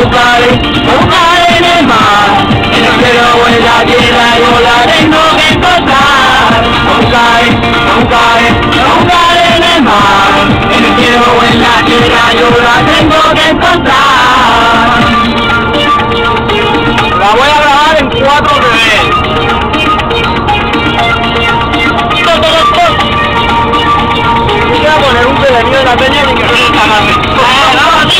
buscaré en el mar, en el cielo o en la tierra, yo la tengo que encontrar. Buscaré en el mar, en el cielo o en la tierra, yo la tengo que encontrar. La voy a grabar en 4:3. Voy a poner un pedaño de la peña y que no se está. ¡Vamos,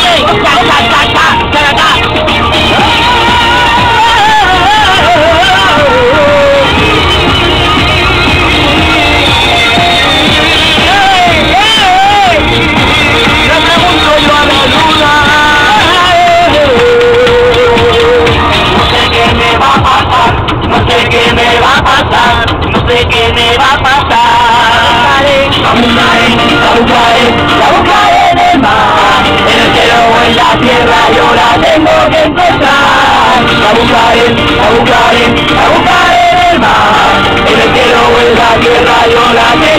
la buscaré en el mar, en el cielo o en la tierra, yo la tengo que encontrar. La buscaré en el mar, en el cielo o en la tierra, yo la tengo que encontrar.